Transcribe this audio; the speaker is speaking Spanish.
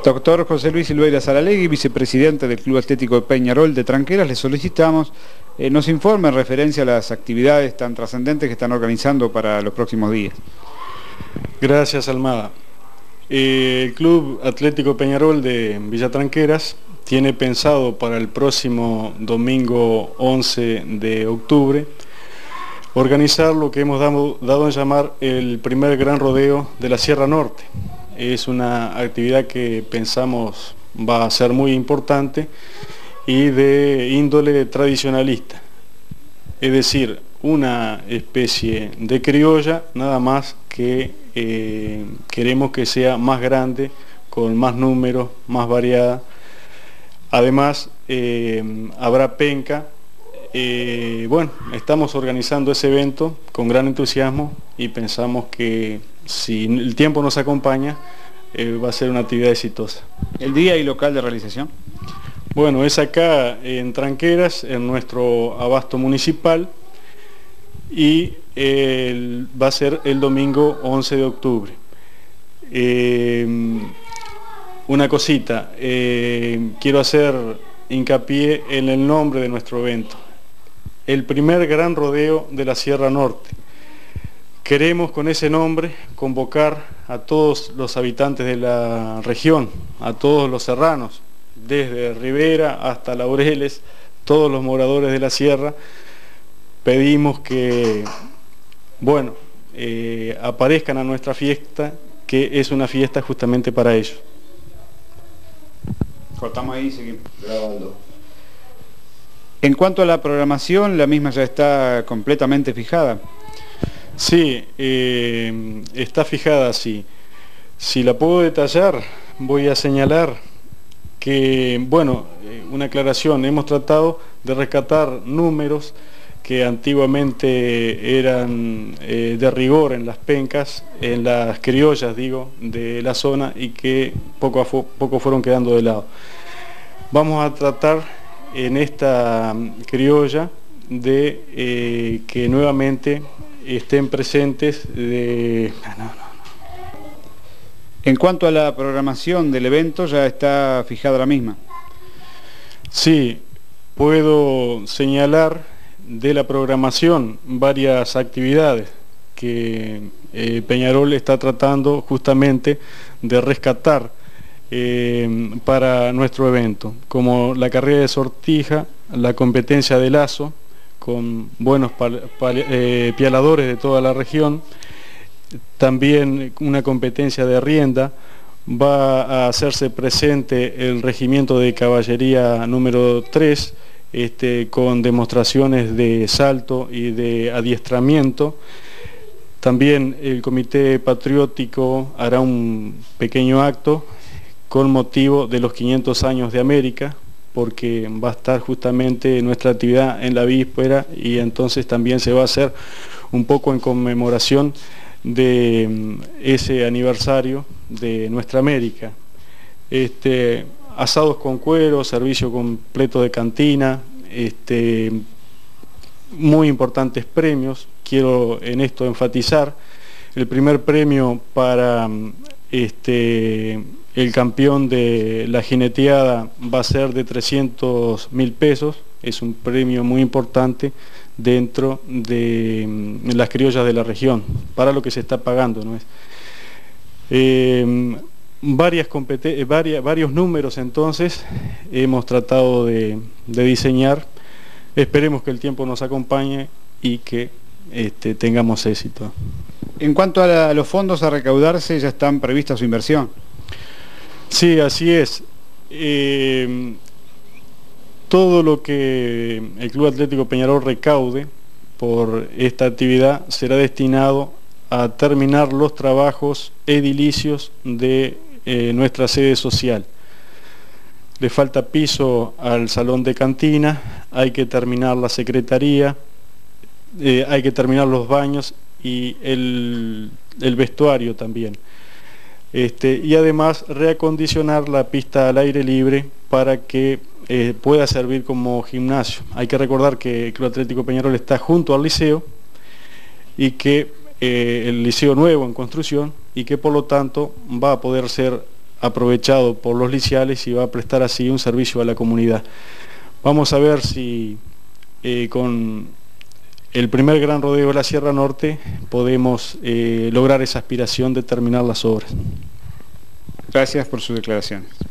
Doctor José Luis Silveira Saralegui, vicepresidente del Club Atlético de Peñarol de Tranqueras, le solicitamos nos informe en referencia a las actividades tan trascendentes que están organizando para los próximos días. Gracias, Almada. El Club Atlético Peñarol de Villa Tranqueras tiene pensado para el próximo domingo 11 de octubre organizar lo que hemos dado en llamar el primer gran rodeo de la Sierra Norte. Es una actividad que pensamos va a ser muy importante y de índole tradicionalista, es decir, una especie de criolla, nada más que queremos que sea más grande, con más números, más variada. Además, habrá penca. Bueno, estamos organizando ese evento con gran entusiasmo y pensamos que si el tiempo nos acompaña, va a ser una actividad exitosa. ¿El día y local de realización? Bueno, es acá en Tranqueras, en nuestro abasto municipal, y va a ser el domingo 11 de octubre. Una cosita, quiero hacer hincapié en el nombre de nuestro evento. El primer gran rodeo de la Sierra Norte. Queremos con ese nombre convocar a todos los habitantes de la región, a todos los serranos, desde Rivera hasta Laureles, todos los moradores de la sierra. Pedimos que, bueno, aparezcan a nuestra fiesta, que es una fiesta justamente para ellos. Cortamos ahí y seguimos grabando. En cuanto a la programación, la misma ya está completamente fijada. Sí, está fijada, sí. Si la puedo detallar, voy a señalar que, bueno, una aclaración, hemos tratado de rescatar números que antiguamente eran de rigor en las pencas, en las criollas, digo, de la zona, y que poco a poco fueron quedando de lado. Vamos a tratar en esta criolla de que nuevamente estén presentes En cuanto a la programación del evento, ya está fijada la misma. Sí, puedo señalar de la programación varias actividades que Peñarol está tratando justamente de rescatar para nuestro evento, como la carrera de sortija, la competencia de lazo, con buenos pialadores de toda la región, también una competencia de rienda. Va a hacerse presente el regimiento de caballería número 3, con demostraciones de salto y de adiestramiento. También el Comité Patriótico hará un pequeño acto con motivo de los 500 años de América, porque va a estar justamente nuestra actividad en la víspera, y entonces también se va a hacer un poco en conmemoración de ese aniversario de nuestra América. Asados con cuero, servicio completo de cantina, muy importantes premios. Quiero en esto enfatizar el primer premio para el campeón de la jineteada va a ser de 300.000 pesos, es un premio muy importante dentro de las criollas de la región, para lo que se está pagando, ¿no es? Varios números entonces hemos tratado de diseñar. Esperemos que el tiempo nos acompañe y que tengamos éxito. En cuanto a los fondos a recaudarse, ¿ya están previstas su inversión? Sí, así es. Todo lo que el Club Atlético Peñarol recaude por esta actividad será destinado a terminar los trabajos edilicios de nuestra sede social. Le falta piso al salón de cantina, hay que terminar la secretaría, hay que terminar los baños y el vestuario también. Y además reacondicionar la pista al aire libre para que pueda servir como gimnasio. Hay que recordar que el Club Atlético Peñarol está junto al liceo y que el liceo nuevo en construcción, y que por lo tanto va a poder ser aprovechado por los liciales y va a prestar así un servicio a la comunidad. Vamos a ver si con el primer gran rodeo de la Sierra Norte podemos lograr esa aspiración de terminar las obras. Gracias por sus declaraciones.